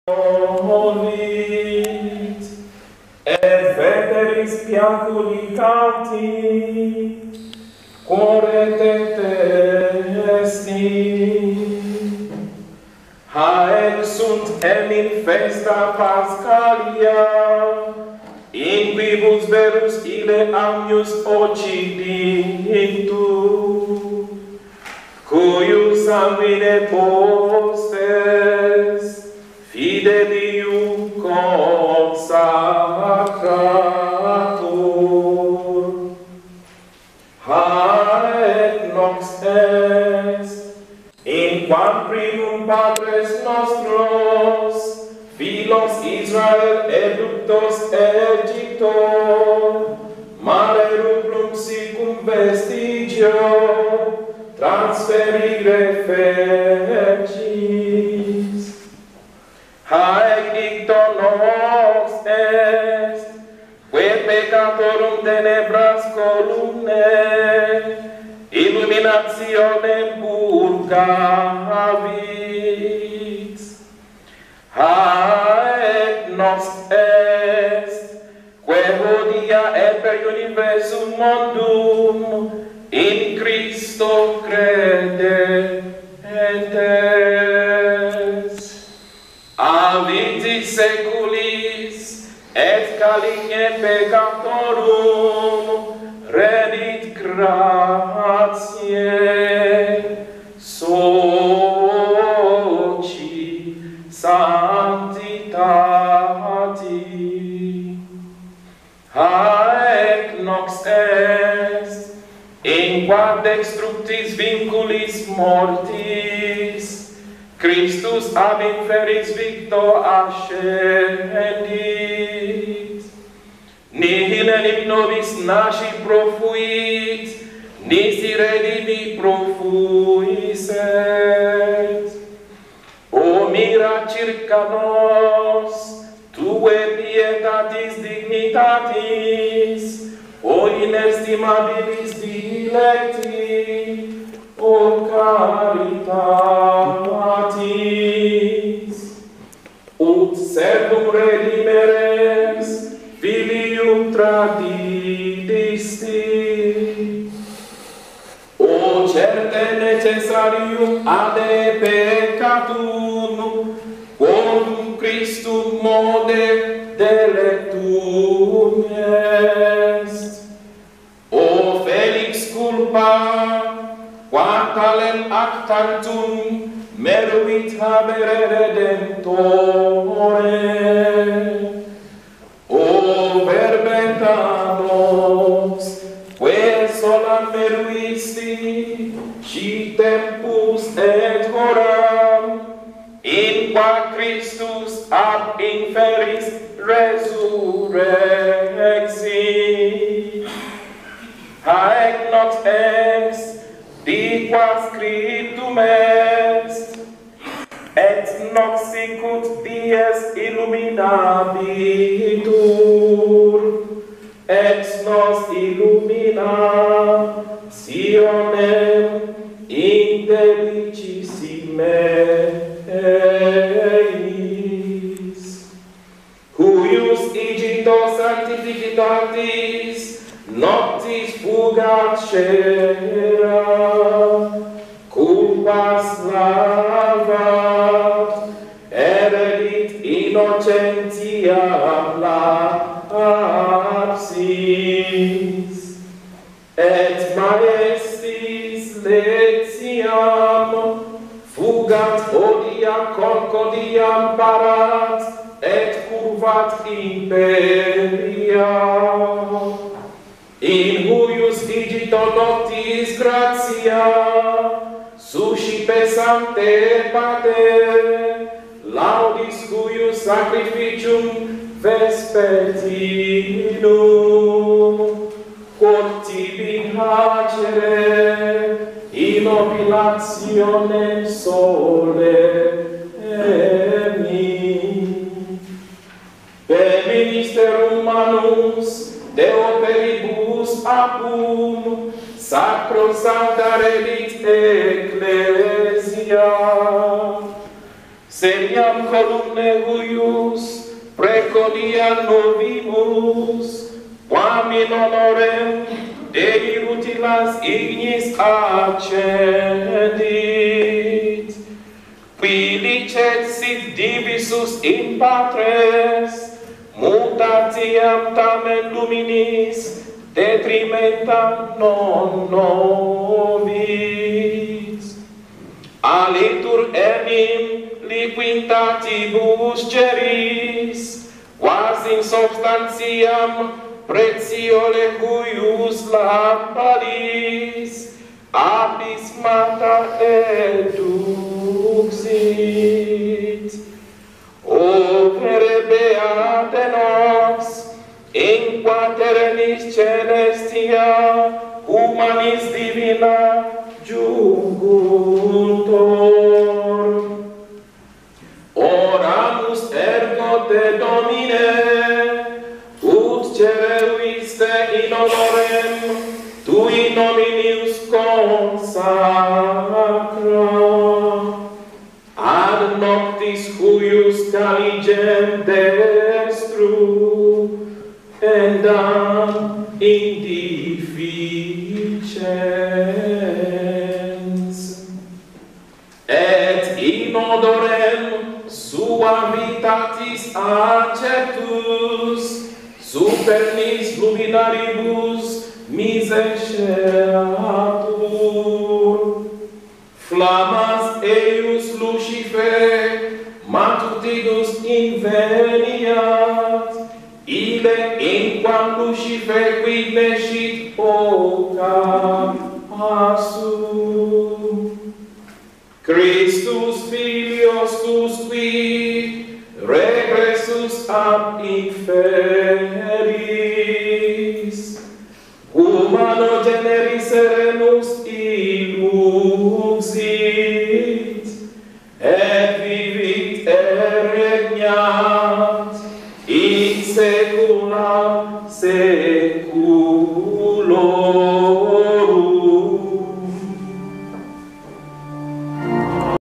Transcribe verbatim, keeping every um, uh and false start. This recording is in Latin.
Olit, et veteris piaculi canti, core te esti. Haec sunt emin festa Pascalia, in quibus verus ille amnius occiditur, cuius sanguine postes, fidelium consacratur. Haec nox est, in quam primum patres nostros, filos Israel eductos Egypto, mare rubrum sicum vestigio, transferire fecit. Haec icto nox est, quae peccatorum tenebras columne, illuminationem purgavit. Haec nox est, quae hodie et per universum mondum in Christo credentes. Avitis seculis et calice peccatorum redit gratiae soci sanctitati. Haec nox est, in quam destructis vinculis mortis, Christus ab inferis victo ascendit. Nihil enim nobis nasci profuit, nisi redimi profuiset. O mira circa nos, tue pietatis dignitatis, o inestimabilis dilecti, o caritatis, ut servum redimeres filium tradidisti, o certe necessarium ade peccatum, quodum Christum mode delectum est. O felix culpa, quantalem actantum meruit habere Redemptore. O verbenta nos, quae solam meruisti, ci tempus et horam, in qua Christus ab inferis resurrexit. Haec nox est, diqua scriptum est, et nox sicut dies illuminabitur, et nos illuminationem indelicissime eis. Huius igito sanctificitatis noctis fugat scera, culpas lavat, eredit innocentia lapsis, et maestis letiam fugat odia concodiam parat, et curvat imperia. In huius igito noctis gratia, suscipe sancte pater, laudis huius sacrificium vespertinum, quod tibi hacere in opilationem solemni. Per ministerum manus Deo peribus apum, sacro sancta redit ecclesia. seriam columne huius, preconia novimus, quam in honorem Dei utilas ignis accendit, qui licet sit divisus in patres, mutatiam tamen luminis, detrimentam non nobis. Alitur enim liquintatibus ceris, quas in substantiam pretiole huius lamparis, apis mata eduxit. Opere beate nos, in quaternis celestia, humanis divina junguntor. Oramus ergo te Domine, ut cereruiste in honorem tui nominius consacra, ad noctis huius caligem destru, endam indificens, et in odorem suavitatis accetus, supernis luminaribus miseceatur. Flammas eius Lucifer matutinus inveniat, ille inquam Lucifer quid nescit occam assum. Christus filios tus qui regressus ab inferis, humano generis serenus illuxit, et vivit et regnat in saecula saeculorum.